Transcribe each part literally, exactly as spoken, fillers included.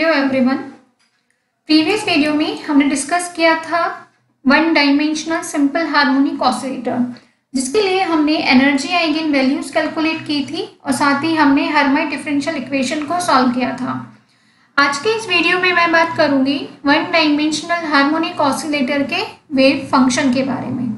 Hello everyone. Previous video में हमने discuss किया था one dimensional simple harmonic oscillator, जिसके लिए हमने एनर्जी आइगन वैल्यूज कैलकुलेट की थी और साथ ही हमने हर्माइट डिफरेंशियल इक्वेशन को सॉल्व किया था। आज के इस वीडियो में मैं बात करूंगी वन डायमेंशनल हार्मोनिक ऑसिलेटर के वेव फंक्शन के बारे में।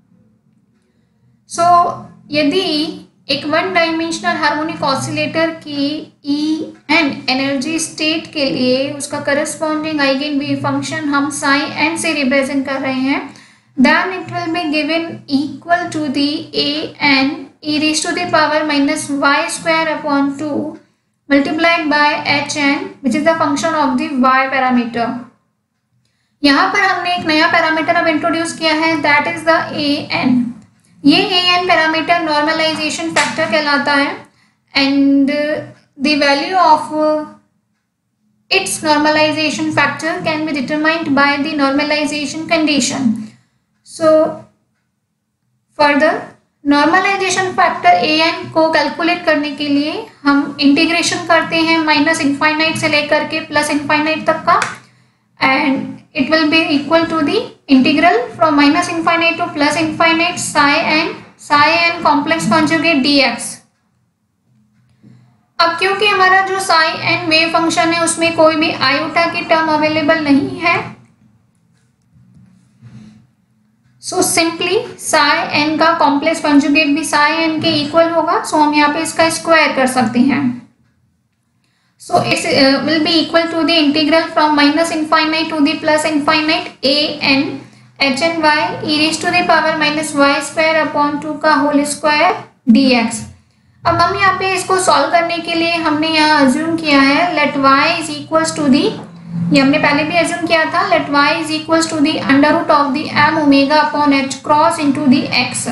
सो so, यदि एक वन डायमेंशनल हार्मोनिक ऑसिलेटर की ई एन एनर्जी स्टेट के लिए उसका करस्पॉन्डिंग आइगन वेव फंक्शन हम साई एन से रिप्रेजेंट कर रहे हैं, then it will be given equal to the A N E raise to the power minus Y square upon two multiplied by H N which is the function of the Y parameter. यहाँ पर हमने एक नया parameter अब introduce किया है, that is the A N. ये A N parameter normalization factor कहलाता है and the value of its normalization factor can be determined by the normalization condition. So further normalization factor A N को calculate करने के लिए हम integration करते हैं माइनस इनफाइनाइट से लेकर के प्लस इनफाइनाइट तक का, and it will be equal to the integral from minus infinite to plus infinite psi n psi n complex conjugate dx। अब क्योंकि हमारा जो psi n वेव फंक्शन है उसमें कोई भी आयोटा की टर्म अवेलेबल नहीं है, सो सिंपली psi n का कॉम्प्लेक्स कॉन्जुगेट भी psi n के इक्वल होगा। सो so हम यहाँ पे इसका स्क्वायर कर सकते हैं। So it uh, will be equal to the integral from minus infinite to the plus infinite a n h n y e raised to the power minus y square upon two का whole square dx। अब हम यहाँ पे इसको solve करने के लिए हमने यहाँ अज्यूम किया है let y is equals to the, ये हमने पहले भी अज्यूम किया था, let y is equals to the under root of the m omega upon h cross into the x।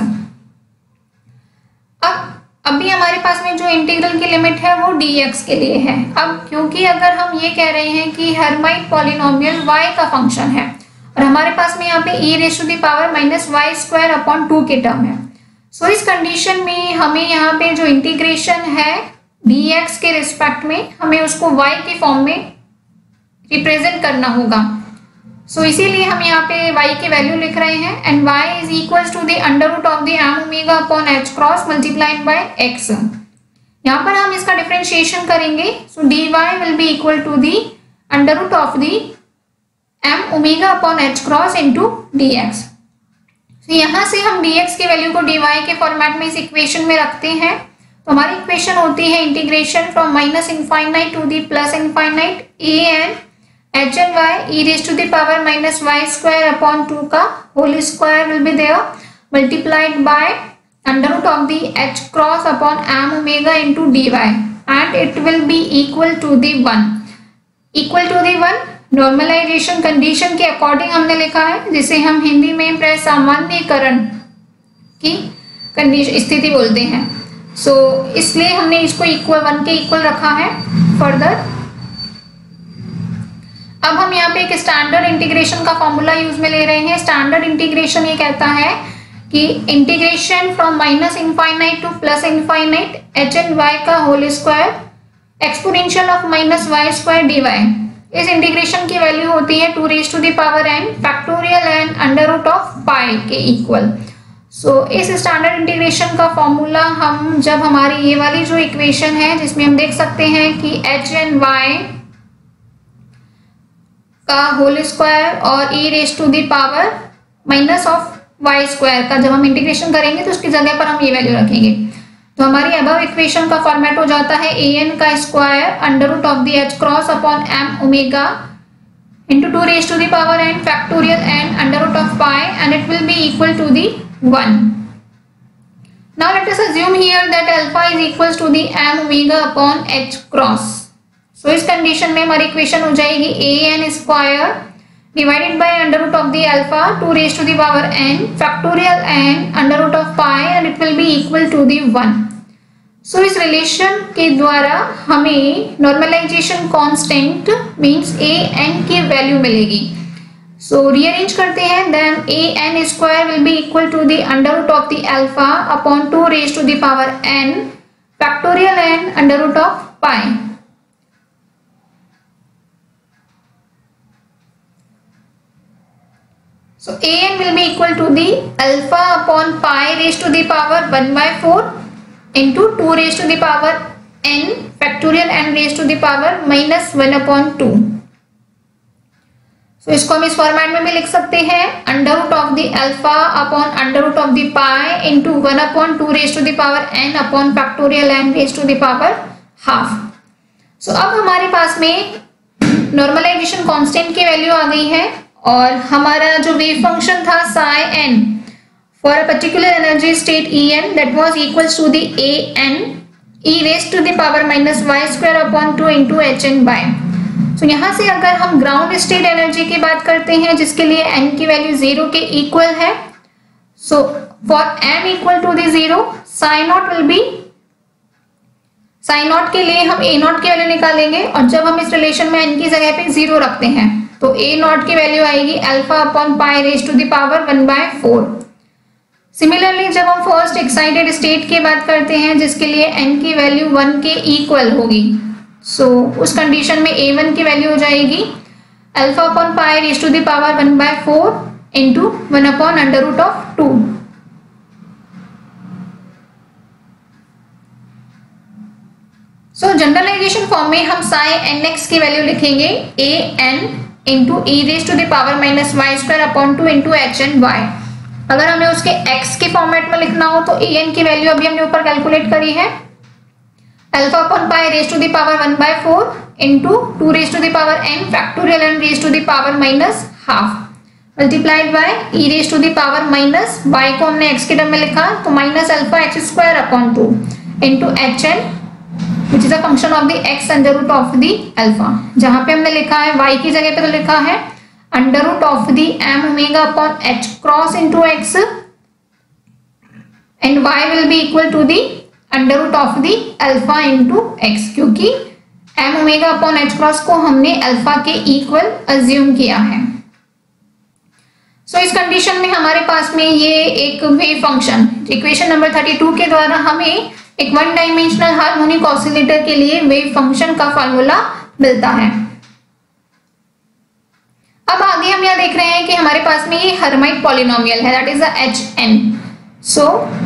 अब अभी हमारे पास में जो इंटीग्रल की लिमिट है वो dx के लिए है। अब क्योंकि अगर हम ये कह रहे हैं कि हर्माइट पॉलिनोमियल y का फंक्शन है और हमारे पास में यहाँ पे e raise to the power minus Y square upon two के टर्म है, सो so इस कंडीशन में हमें यहाँ पे जो इंटीग्रेशन है dx के रिस्पेक्ट में हमें उसको y के फॉर्म में रिप्रेजेंट करना होगा। सो so, इसीलिए हम यहाँ पे y की वैल्यू लिख रहे हैं and y is equals to the under root of the m omega upon h cross multiplied by x। यहाँ पर हम इसका डिफरेंशिएशन करेंगे, so dy will be equal to the under root of the m omega upon h cross into dx। तो यहाँ से हम dx की वैल्यू को dy के फॉर्मेट में इस इक्वेशन में रखते हैं, तो हमारी इक्वेशन होती है integration from minus infinite to the plus infinite a n h and y e raised to the power minus y square upon two का whole square will be there multiplied by under root of the h cross upon m omega into dy and it will be equal to the one. equal to the one normalization condition के according हमने लिखा है, जिसे हम हिंदी में प्रसामान्यकरण की condition स्थिति बोलते हैं। सो so, इसलिए हमने इसको इक्वल वन के इक्वल रखा है। फर्दर अब हम यहाँ पे एक स्टैंडर्ड इंटीग्रेशन का फॉर्मूला यूज में ले रहे हैं। स्टैंडर्ड इंटीग्रेशन ये कहता है कि integration from minus infinite to plus infinite H N Y का whole square exponential of minus Y square D Y. इस इंटीग्रेशन की वैल्यू होती है two raise to the power N factorial N under root of pi के equal. सो इस standard integration का formula हम जब हमारी ये वाली जो इक्वेशन है जिसमें हम देख सकते हैं कि एच एन वाई का होल स्क्वायर और e raise to the power minus of Y square का जब हम इंटीग्रेशन करेंगे तो उसकी जगह पर हम ये वैल्यू रखेंगे, तो हमारी अबव इक्वेशन का फॉर्मेट हो जाता है ए एन का square under root of the H cross upon M omega into two raise to the power N factorial N under root of pi and it will be equal to the one. Now let us assume here that alpha is equals to the M omega upon H cross. So so, इस condition में हमारी equation हो जाएगी A N square divided by under root of the alpha two raise to the power N factorial N under root of pi and it will be equal to the one. So इस relation के द्वारा हमें normalization constant means A N की value मिलेगी। So so, rearrange करते हैं, then A N square will be equal to the under root of the alpha upon two raise to the power N factorial N under root of pi. So a n will be equal to the alpha upon pi raised to the power one by four into two raised to the power n factorial n raised to the power minus one upon two. So इसको हम इस format में भी लिख सकते हैं, under root of the alpha upon under root of the pi into one upon two raise to the power N upon factorial N raise to the power half. So अब हमारे पास में नॉर्मलाइजेशन कांस्टेंट की value आ गई है और हमारा जो वेव फंक्शन था psi N for a particular energy state E N that was equals to the A N E raise to the power minus Y square upon two into H N by. तो यहाँ से अगर हम ground state energy की बात करते हैं जिसके लिए n की वैल्यू जीरो के इक्वल है, so for m equal to the zero psi naught will be, psi naught के लिए हम a नॉट की वैल्यू निकालेंगे और जब हम इस रिलेशन में n की जगह पे जीरो रखते हैं तो a नॉट की वैल्यू आएगी alpha upon pi raise to the power one by four. Similarly जब हम फर्स्ट एक्साइटेड स्टेट की बात करते हैं जिसके लिए n की वैल्यू वन के इक्वल होगी, सो so, उस कंडीशन में ए वन की वैल्यू हो जाएगी alpha upon pi raise to the power one by four into one upon under root of two. So generalization form में हम साई एन एक्स की वैल्यू लिखेंगे A N into E raise to the power minus Y square upon two into H N Y. अगर हमें उसके x के format में लिखना हो तो ए एन की वैल्यू अभी हमने ऊपर कैलकुलेट करी है alpha upon pi raise to the power one by four into two raise to the power N factorial N raise to the power minus half multiplied by E raise to the power minus Y को हमने X के term में लिखा तो minus alpha X square upon two into H N which is a function of the X under root of the alpha. जहां पे हमने लिखा है वाई की जगह पे तो लिखा है under root of the M omega upon H cross into X and Y will be equal to the under root of the alpha into X, क्योंकि M omega upon H cross को हमने alpha के equal assume किया है. So so, इस condition में हमारे पास में ये एक wave function equation number thirty two के द्वारा हमें एक वन डायमेंशनल हार्मोनिक ऑसिलेटर के लिए वेव फंक्शन का फॉर्मूला मिलता है. अब आगे हम यह देख रहे हैं कि हमारे पास में ये हर्माइट पॉलिनोमियल है that is the H N. So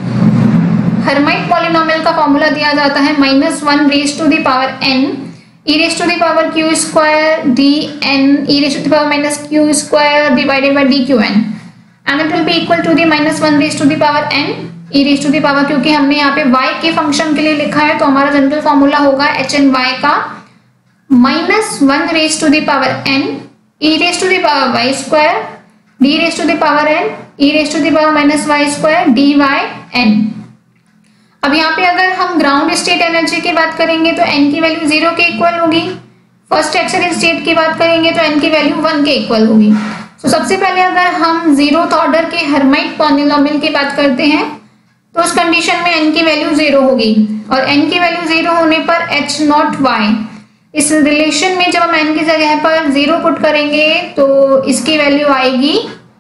Hermite polynomial का फॉर्मूला दिया जाता है minus one raise to the power n e raise to the power q square D N e raise to the power minus q square divided by D Q N and it will be equal to the minus one raise to the power n e raise to the power, क्योंकि हमने यहाँ पे y के function के लिए लिखा है तो हमारा जनरल फॉर्मूला होगा एच एन वाई का minus one raise to the power n e raise to the power y square d raise to the power n e raise to the power minus y square D Y N. अब यहाँ पे अगर हम ground state energy की बात करेंगे तो n की वैल्यू जीरो के इक्वल होगी, फर्स्ट एक्साइटेड स्टेट की बात करेंगे तो n की वैल्यू वन के इक्वल होगी. तो सबसे पहले अगर हम जीरोथ ऑर्डर के हर्माइट पॉलिनोमियल की बात करते हैं तो उस कंडीशन में n की वैल्यू जीरो होगी और n की वैल्यू जीरो होने पर h नॉट y, इस रिलेशन में जब हम n की जगह पर जीरो पुट करेंगे तो इसकी वैल्यू आएगी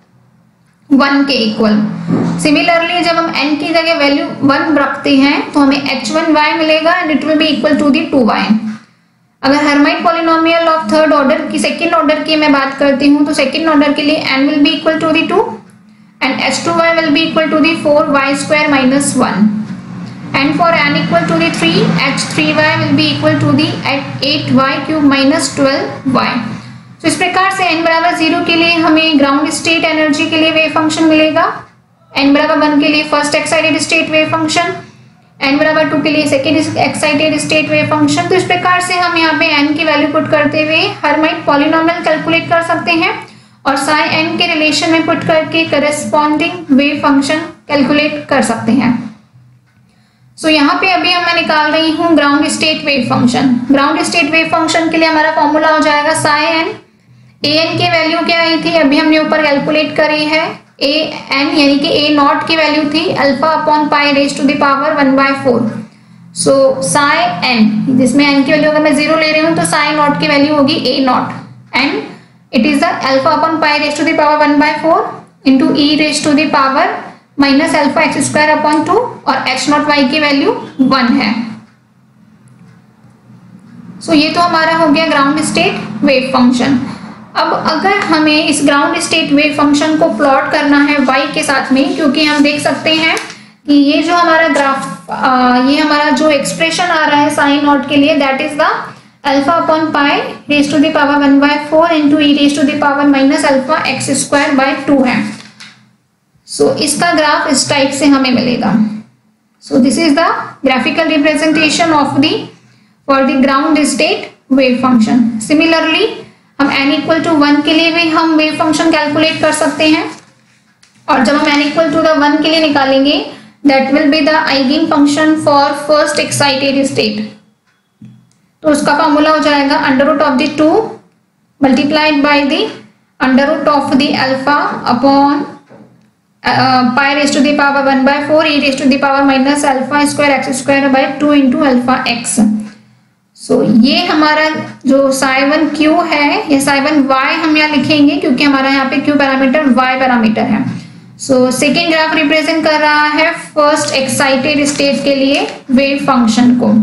वन के इक्वल. सिमिलरली जब हम n की जगह वैल्यू वन रखते हैं तो हमें एच वन वाई मिलेगा and it will be equal to the two Y. अगर Hermite polynomial of third order की सेकंड ऑर्डर की मैं बात करती हूँ तो सेकंड ऑर्डर के लिए n will be equal to the two and H two Y will be equal to the four Y square minus one and for n equal to the three H three Y will be equal to the eight Y cube minus twelve Y. तो इस प्रकार से n बराबर zero के लिए हमें ground state energy के लिए वेव फंक्शन मिलेगा, n बराबर वन के लिए first excited state wave function, n बराबर टू के लिए second excited state wave function. तो इस प्रकार से हम यहाँ पे n की वैल्यू पुट करते हुए हर्माइट पॉलिनोमियल कैलकुलेट कर सकते हैं और साई n के रिलेशन में पुट करके करस्पॉन्डिंग वेव फंक्शन कैलकुलेट कर सकते हैं. सो so, यहाँ पे अभी हम मैं निकाल रही हूँ ground state wave function. Ground state wave function के लिए हमारा फॉर्मूला हो जाएगा साई एन. ए एन की वैल्यू क्या आई थी अभी हमने ऊपर कैलकुलेट करी है, ए एन यानी कि ए नॉट की वैल्यू थी alpha upon pi raise to the power one by four. So psi N, जिसमें एन की वैल्यू अगर मैं जीरो ले रही हूँ तो साई नॉट की वैल्यू होगी A naught and it is the alpha upon pi raise to the power one by four into E raise to the power minus alpha X square upon two और H naught Y की value one है. So so, ये तो हमारा हो गया ground state wave function. अब अगर हमें इस ग्राउंड स्टेट वेव फंक्शन को प्लॉट करना है y के साथ में, क्योंकि हम देख सकते हैं कि ये जो हमारा ग्राफ आ, ये हमारा जो एक्सप्रेशन आ रहा है साइन नॉट के लिए, that is the alpha upon pi raise to the power one by four into E raise to the power minus alpha X square by two है। सो so, इसका graph इस type से हमें मिलेगा। So this is the graphical representation of the for the ground state wave function. Similarly हम n equal to one के लिए भी हम वेव फंक्शन कैलकुलेट कर सकते हैं, और जब हम n equal to the one के लिए निकालेंगे that will be the eigen function for first excited state. तो उसका फॉर्मूला हो जाएगा under root of the two multiplied by the under root of the alpha upon pi raise to the power one by four E raise to the power minus alpha square X square by two into alpha X. So ये हमारा जो psi one Q है, ये Sai one Y हम यहाँ लिखेंगे क्योंकि हमारा यहाँ पे क्यू पैरामीटर वाई पैरामीटर है। सो सेकेंड ग्राफ रिप्रेजेंट कर रहा है फर्स्ट एक्साइटेड स्टेट के लिए वेव फंक्शन को।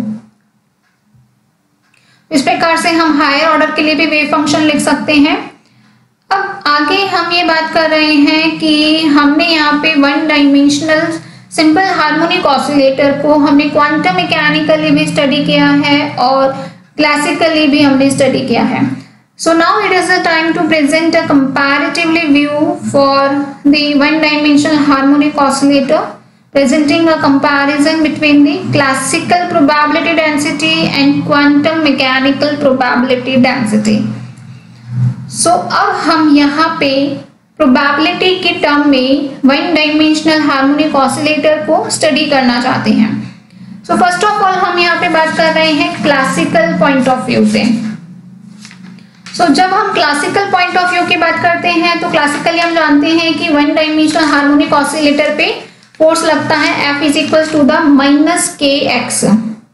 इस प्रकार से हम हायर ऑर्डर के लिए भी वेव फंक्शन लिख सकते हैं। अब आगे हम ये बात कर रहे हैं कि हमने यहाँ पे one dimensional simple harmonic oscillator को हमने क्वांटम मैकेनिकली भी स्टडी किया है और क्लासिकली भी हमने स्टडी किया है। So now it is the time to present a comparatively view for the one dimensional harmonic oscillator, presenting a comparison between the classical probability density and quantum mechanical probability density. So अब हम यहाँ पे probability के term में one dimensional harmonic oscillator को study करना चाहते हैं। सो फर्स्ट ऑफ ऑल हम यहाँ पे बात कर रहे हैं क्लासिकल पॉइंट ऑफ व्यू से। सो so, जब हम क्लासिकल पॉइंट ऑफ व्यू की बात करते हैं तो क्लासिकली हम जानते हैं कि वन डायमेंशनल हार्मोनिक ऑसिलेटर पे फोर्स लगता है F is equal to the minus K X.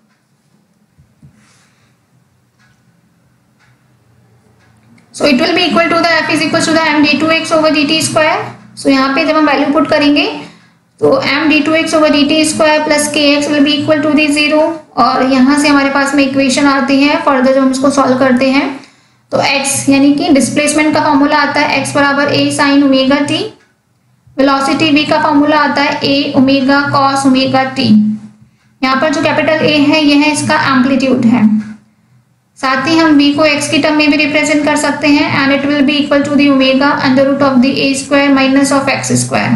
So it will be equal to the F is equal to the m d two x over dt square। So यहाँ पे जब हम value put करेंगे तो m d two x over dt square plus kx will be equal to the zero, और यहाँ से हमारे पास में इक्वेशन आती है फर्दर जब हम इसको सॉल्व करते हैं तो x यानी कि डिस्प्लेसमेंट का फॉर्मूला आता है x बराबर a sin omega t, velocity v का फॉर्मूला आता है a omega cos omega t। यहाँ पर जो कैपिटल A है यह है इसका एम्पलीट्यूड है। साथ ही हम v को x की टर्म में भी रिप्रेजेंट कर सकते हैं and it will be equal to the omega under root of the a square minus of x square.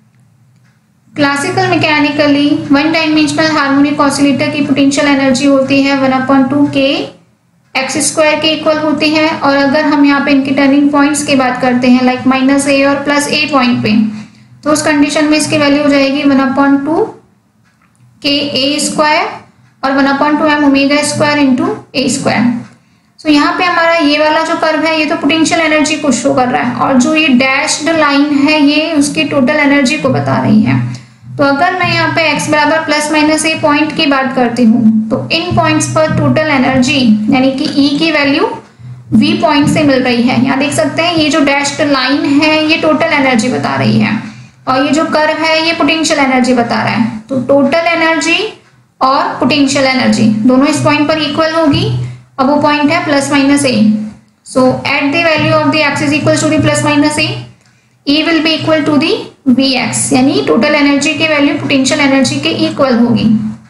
Classical mechanically one dimensional harmonic oscillator की पोटेंशियल एनर्जी होती है one upon two K x square के equal होती है, और अगर हम यहाँ पे इनके टर्निंग पॉइंट्स की बात करते हैं लाइक माइनस ए और प्लस ए पॉइंट पे, तो उस कंडीशन में इसकी वैल्यू हो जाएगी one upon two K A square और one upon two M omega square into A square. So यहाँ पे हमारा ये वाला जो कर्व है ये तो पोटेंशियल एनर्जी को शो कर रहा है, और जो ये डैश्ड लाइन है ये उसकी टोटल एनर्जी को बता रही है। तो अगर मैं यहाँ पे x बराबर प्लस माइनस ए पॉइंट की बात करती हूँ तो इन पॉइंट्स पर टोटल एनर्जी यानी कि E की वैल्यू V पॉइंट से मिल रही है। यहाँ देख सकते हैं ये जो डैश्ड लाइन है ये टोटल एनर्जी बता रही है, और ये जो कर्व है ये पोटेंशियल एनर्जी बता रहा है। तो टोटल एनर्जी और पोटेंशियल एनर्जी दोनों इस पॉइंट पर इक्वल होगी, और वो पॉइंट है plus minus A. So at the value of the X is equal to the plus minus A, E will be equal to the Vx, यानी total energy की value potential energy के equal होगी।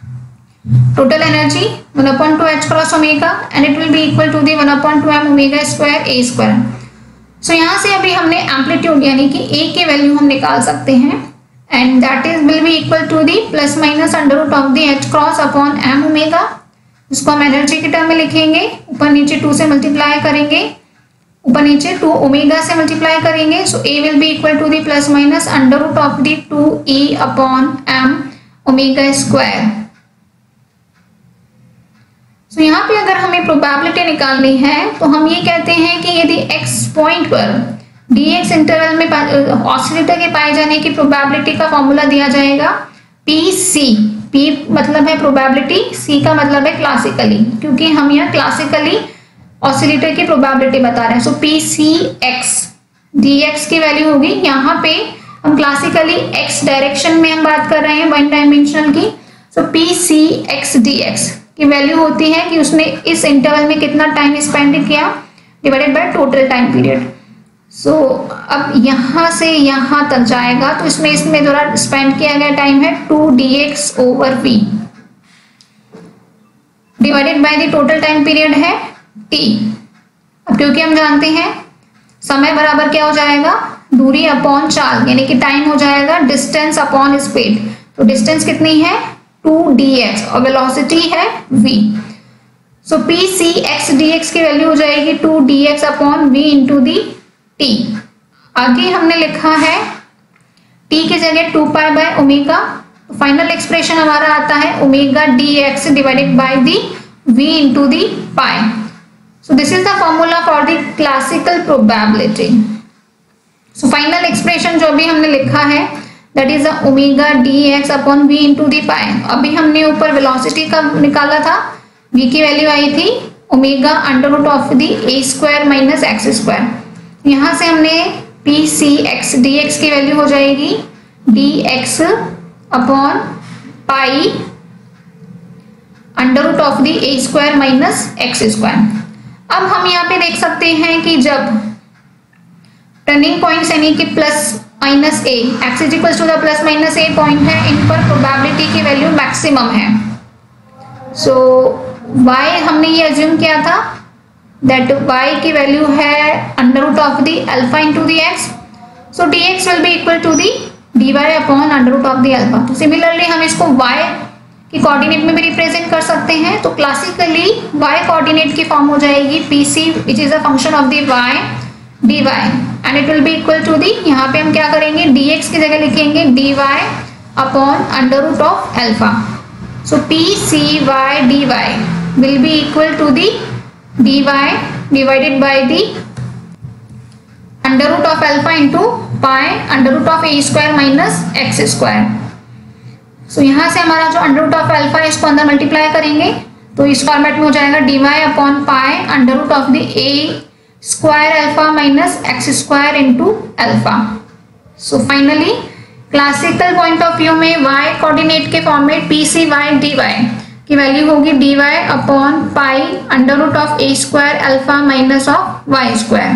Total energy one upon two H cross omega and it will be equal to the one upon two M omega square A square. So यहाँ से अभी हमने amplitude यानी कि A की वैल्यू हम निकाल सकते हैं, and that is will be equal to the plus minus under root of the H cross upon M omega, इसको हम एनर्जी के टर्म में लिखेंगे, ऊपर नीचे टू से मल्टीप्लाई करेंगे, ऊपर नीचे टू ओमेगा से मल्टीप्लाई करेंगे। So A will be equal to the plus minus under root of the two E upon M omega square. So यहाँ पे अगर हमें प्रोबेबिलिटी निकालनी है तो हम ये कहते हैं कि यदि x पॉइंट पर dx इंटरवल में ऑसिलेटर के पाए जाने की प्रोबेबिलिटी का फॉर्मूला दिया जाएगा पी सी। P मतलब है प्रोबेबिलिटी, C का मतलब है क्लासिकली, क्योंकि हम यहाँ क्लासिकली ऑसिलेटर की प्रोबेबिलिटी बता रहे हैं। So P C X D X की वैल्यू होगी, यहाँ पे हम क्लासिकली x डायरेक्शन में हम बात कर रहे हैं वन डायमेंशनल की। So P C X D X की वैल्यू होती है कि उसने इस इंटरवल में कितना टाइम स्पेंड किया divided by total time period. So अब यहाँ से यहाँ तक जाएगा तो इसमें इसमें थोड़ा स्पेंड किया गया टाइम है two D X over V divided by the total time period है टी। अब क्योंकि हम जानते हैं समय बराबर क्या हो जाएगा, दूरी अपॉन चाल, यानी कि टाइम हो जाएगा डिस्टेंस अपॉन स्पीड। तो डिस्टेंस कितनी है टू डी एक्स और वेलोसिटी है v। So P C X D X की वैल्यू हो जाएगी two D X upon V into the T. आगे हमने लिखा है t की जगह टू पाई बाय ओमेगा, तो फाइनल एक्सप्रेशन हमारा आता है omega D X divided by the v into the pi. So this is the formula for the classical probability. So final expression जो भी हमने लिखा है that is the omega D X upon V into the pi. अभी हमने ऊपर velocity का निकाला था, v की वैल्यू आई थी omega under root of the A square minus x square. यहाँ से हमने P C X D X की वैल्यू हो जाएगी D X upon pi under root of the A square minus x square. अब हम यहाँ पे देख सकते हैं कि जब टर्निंग पॉइंट्स यानी कि plus minus A, X is equal to the plus minus A point है, इन पर प्रोबेबिलिटी की वैल्यू मैक्सिमम है। सो so, y हमने ये अज्यूम किया था दैट y की वैल्यू है under root of the alpha into the X. So D X will be equal to the D Y upon under root of the alpha. तो similarly हम इसको y की कोऑर्डिनेट में भी रिप्रेजेंट कर सकते हैं। तो क्लासिकली y कोऑर्डिनेट की फॉर्म हो जाएगी P C which is a function of the y D Y and it will be equal to the, यहाँ पे हम क्या करेंगे dx की जगह लिखेंगे dy upon under root of alpha. So P C Y D Y will be equal to the dy divided by the under root of alpha into pi under root of a square minus x square। So so, यहाँ से हमारा जो under root of alpha है इसको अंदर multiply करेंगे तो इस फॉर्मेट में हो जाएगा d Y upon pi under root of the a square alpha minus x square into alpha. So finally classical point of view में y कोऑर्डिनेट के फॉर्म में पी सी वाई डी वाई की वैल्यू होगी d Y upon pi under root of a square alpha minus of Y square.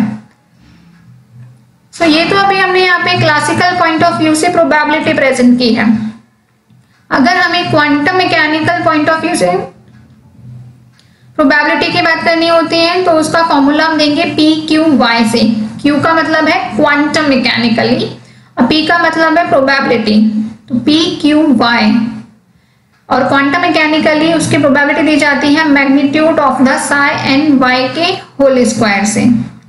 So ये तो अभी हमने यहाँ पे क्लासिकल पॉइंट ऑफ व्यू से प्रोबेबिलिटी प्रेजेंट की है। अगर हमें quantum mechanical point of view से प्रोबेबिलिटी की बात करनी होती है तो उसका फॉर्मूला हम देंगे पी क्यू वाई से। क्यू का मतलब है क्वांटम मैकेनिकली और पी का मतलब है प्रोबेबिलिटी, तो पी क्यू वाई। और क्वांटम मैकेनिकली उसकी प्रोबेबिलिटी दी जाती है magnitude of the psi n y के होल स्क्वायर से।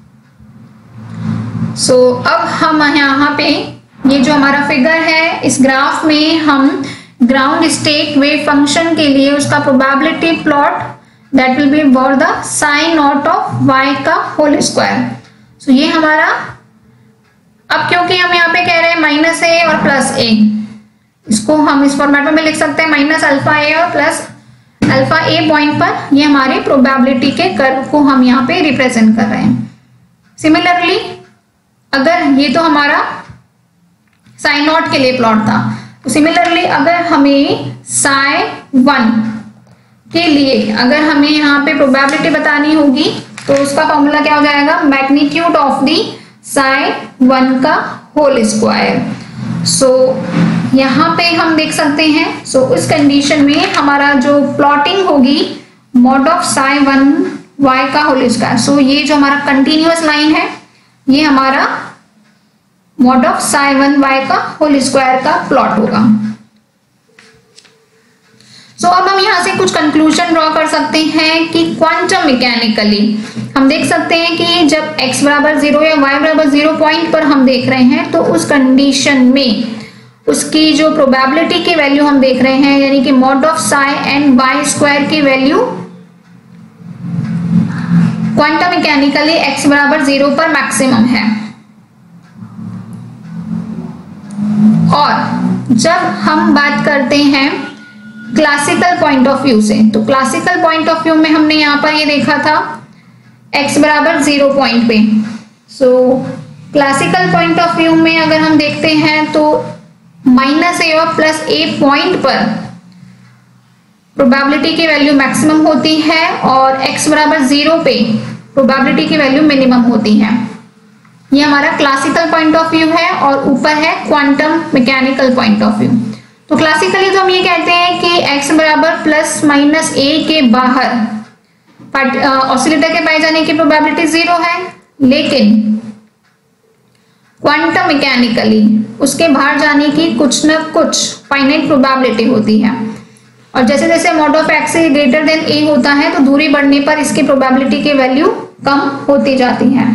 सो so, अब हम यहाँ पे ये जो हमारा फिगर है इस ग्राफ में हम ग्राउंड स्टेट वेव फंक्शन के लिए उसका probability plot that will be for the psi naught of y का होल स्क्वायर। सो ये हमारा, अब क्योंकि हम यहाँ पे कह रहे हैं माइनस ए और प्लस ए, इसको हम इस फॉर्मेट में लिख सकते हैं माइनस अल्फा ए और प्लस अल्फा ए पॉइंट पर ये हमारे प्रोबेबिलिटी के कर्व को हम यहाँ पे रिप्रेजेंट कर रहे हैं। सिमिलरली अगर ये तो हमारा साइन नॉट के लिए प्लॉट था, तो सिमिलरली अगर हमें साई वन के लिए अगर हमें यहाँ पे प्रोबेबिलिटी बतानी होगी तो उसका फॉर्मूला क्या हो जाएगा magnitude of the psi one का होल स्क्वायर। सो यहाँ पे हम देख सकते हैं, सो so, उस कंडीशन में हमारा जो प्लॉटिंग होगी mod of psi one y का होल स्क्वायर। सो ये जो हमारा कंटिन्यूअस लाइन है ये हमारा mod of psi one y का होल स्क्वायर का प्लॉट होगा। सो so, अब हम यहाँ से कुछ कंक्लूजन ड्रॉ कर सकते हैं कि क्वांटम मैकेनिकली हम देख सकते हैं कि जब x बराबर जीरो या y बराबर जीरो पॉइंट पर हम देख रहे हैं तो उस कंडीशन में उसकी जो प्रोबेबिलिटी की वैल्यू हम देख रहे हैं यानी कि mod of psi and y square की वैल्यू क्वांटम मैकेनिकली x बराबर जीरो पर मैक्सिमम है। और जब हम बात करते हैं क्लासिकल पॉइंट ऑफ व्यू से, तो क्लासिकल पॉइंट ऑफ व्यू में हमने यहाँ पर ये देखा था x बराबर जीरो पॉइंट पे। So classical point of view में अगर हम देखते हैं तो माइनस ए और प्लस ए पॉइंट पर प्रोबेबिलिटी की वैल्यू मैक्सिमम होती है और x बराबर जीरो पे प्रोबेबिलिटी की वैल्यू मिनिमम होती है। ये हमारा क्लासिकल पॉइंट ऑफ व्यू है और ऊपर है quantum mechanical point of view. तो क्लासिकली तो हम ये कहते हैं कि x बराबर प्लस माइनस ए के बाहर ऑसिलेटर के पाए जाने की प्रोबेबिलिटी जीरो है, लेकिन क्वांटम मैकेनिकली उसके बाहर जाने की कुछ न कुछ फाइनाइट प्रोबेबिलिटी होती है, और जैसे जैसे mod of x greater than a होता है तो दूरी बढ़ने पर इसकी प्रोबेबिलिटी की वैल्यू कम होती जाती है।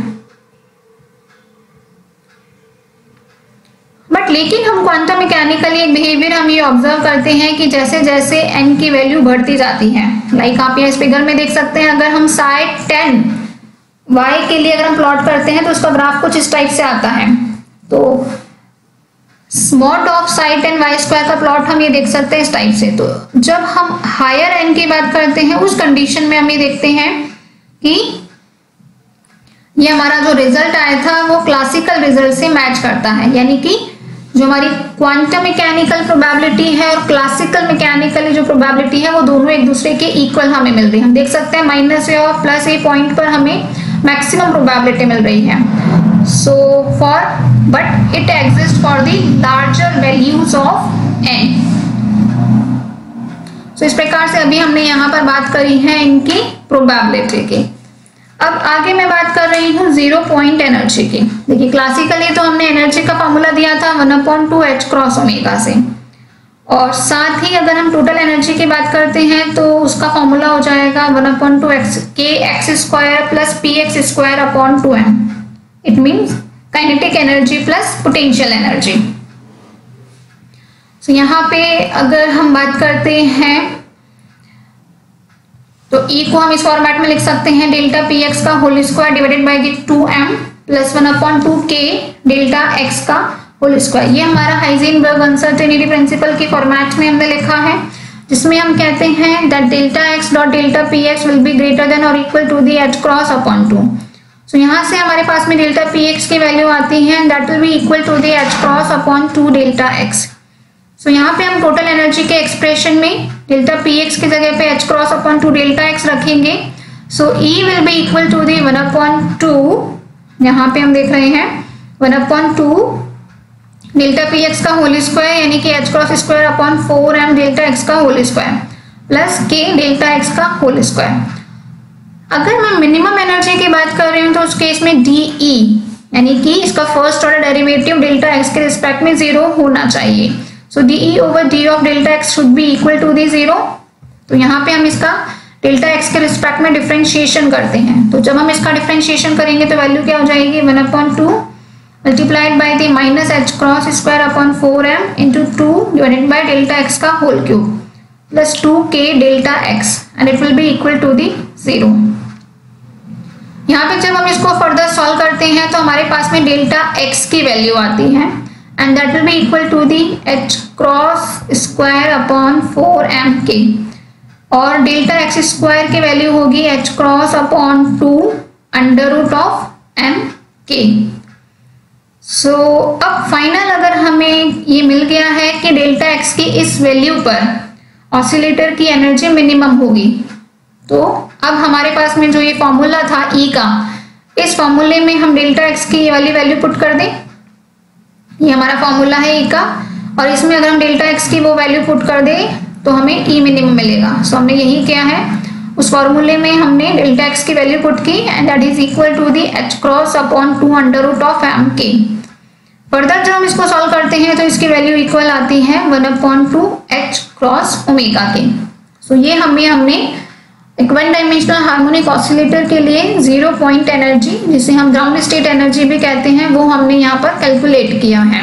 बट लेकिन हम क्वांटम मैकेनिकली एक बिहेवियर हम ये ऑब्जर्व करते हैं कि जैसे जैसे n की वैल्यू बढ़ती जाती है, लाइक आप यहाँ इस फिगर में देख सकते हैं, अगर हम साइड टेन y के लिए अगर हम प्लॉट करते हैं तो उसका ग्राफ कुछ इस टाइप से आता है। तो mod of side ten y square का प्लॉट हम ये देख सकते हैं इस टाइप से। तो जब हम हायर n की बात करते हैं उस कंडीशन में हम ये देखते हैं कि ये हमारा जो रिजल्ट आया था वो क्लासिकल रिजल्ट से मैच करता है, यानी कि जो हमारी क्वांटम मैकेनिकल प्रोबेबिलिटी है और क्लासिकल मैकेनिकल जो प्रोबेबिलिटी है वो दोनों एक दूसरे के इक्वल हमें मिल रही है। हम देख सकते हैं माइनस ए और प्लस ए पॉइंट पर हमें मैक्सिमम प्रोबेबिलिटी मिल रही है। So for but it exist for the larger values of n. So इस प्रकार से अभी हमने यहाँ पर बात करी है इनकी प्रोबेबिलिटी की। अब आगे मैं बात कर रही हूँ जीरो पॉइंट एनर्जी की। देखिए क्लासिकली तो हमने एनर्जी का फॉर्मूला दिया था one upon two H cross omega से, और साथ ही अगर हम टोटल एनर्जी की बात करते हैं तो उसका फॉर्मूला हो जाएगा one upon two x k x square plus p x square upon two m. It means kinetic energy plus potential energy. तो यहाँ पे अगर हम बात करते हैं तो E को हम इस फॉर्मेट में लिख सकते हैं डेल्टा पी एक्स का whole square divided by the two m plus one upon two k delta x का होल स्क्वायर। ये हमारा हाइजेनबर्ग अनसर्टेनिटी प्रिंसिपल के फॉर्मेट में हमने लिखा है, जिसमें हम कहते हैं that delta x dot delta p x will be greater than और equal to the H cross upon two. So यहाँ से हमारे पास में डेल्टा पी एक्स की वैल्यू आती है that will be equal to the H cross upon two delta x. So so, यहाँ पे हम टोटल एनर्जी के एक्सप्रेशन में डेल्टा पी एक्स की जगह पे h cross upon two delta x रखेंगे। So e will be equal to the one upon two, यहाँ पे हम देख रहे हैं one upon two delta p x का होल स्क्वायर यानी कि h cross square upon four M delta x का whole square plus k delta x का होल स्क्वायर। अगर मैं मिनिमम एनर्जी की बात कर रही हूँ तो उस केस में डी ई यानी कि इसका first order derivative delta x के रिस्पेक्ट में जीरो होना चाहिए। So d e over d of delta x should be equal to the zero. तो यहाँ पे हम इसका डेल्टा एक्स के रिस्पेक्ट में डिफरेंशिएशन करते हैं। तो जब हम इसका डिफरेंशिएशन करेंगे तो वैल्यू क्या हो जाएगी one upon two multiplied by the minus h cross square upon four m into two divided by delta x का whole cube plus two k delta x and it will be equal to the zero. यहाँ पे जब हम इसको further solve करते हैं तो हमारे पास में डेल्टा एक्स की वैल्यू आती है and that will be equal to the h cross square upon four m k, और डेल्टा एक्स स्क्वायर की वैल्यू होगी h cross upon two under root of m k. So अब final अगर हमें ये मिल गया है कि डेल्टा एक्स की इस वैल्यू पर ऑसिलेटर की एनर्जी मिनिमम होगी, तो अब हमारे पास में जो ये फॉर्मूला था ई का, इस फॉर्मूले में हम डेल्टा एक्स की ये वाली वैल्यू पुट कर दें। ये हमारा फॉर्मूला है ई का, और इसमें अगर हम डेल्टा एक्स की वो वैल्यू पुट कर दें तो हमें ई मिनिमम मिलेगा। सो so, हमने यही किया है, उस फॉर्मूले में हमने डेल्टा एक्स की वैल्यू पुट की and that is equal to the H cross upon two under root of m k. Further जब हम इसको सॉल्व करते हैं तो इसकी वैल्यू इक्वल आती है one upon two H cross omega के। सो ये हमें हमने एक वन डायमेंशनल हार्मोनिक ऑसिलेटर के लिए जीरो पॉइंट एनर्जी, जिसे हम ग्राउंड स्टेट एनर्जी भी कहते हैं, वो हमने यहाँ पर कैलकुलेट किया है।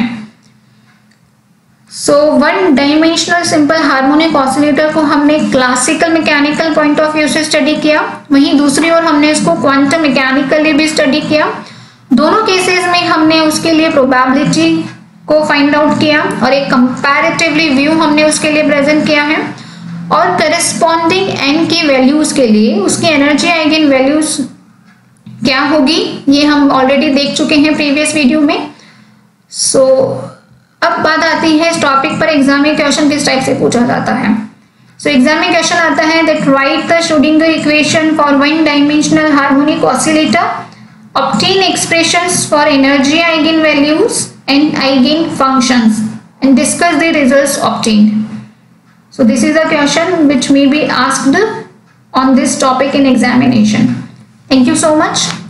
So one dimensional simple harmonic oscillator को हमने classical mechanical point of view से स्टडी किया, वहीं दूसरी ओर हमने इसको क्वांटम मैकेनिकली भी स्टडी किया। दोनों केसेस में हमने उसके लिए प्रोबेबिलिटी को फाइंड आउट किया और एक कंपैरेटिवली व्यू हमने उसके लिए प्रेजेंट किया है, और करेस्पॉन्डिंग एन की वैल्यूज के लिए उसकी एनर्जी आइगन वैल्यूज क्या होगी ये हम ऑलरेडी देख चुके हैं प्रीवियस वीडियो में। सो so, अब बात आती है इस टॉपिक पर एग्जाम में क्वेश्चन किस टाइप से पूछा जाता है। सो एग्जाम में क्वेश्चन आता है that write the Schrodinger equation for one dimensional harmonic oscillator, obtain expressions for energy eigen values and eigen functions and discuss the results obtained. So this is a question which may be asked on this topic in examination. Thank you so much.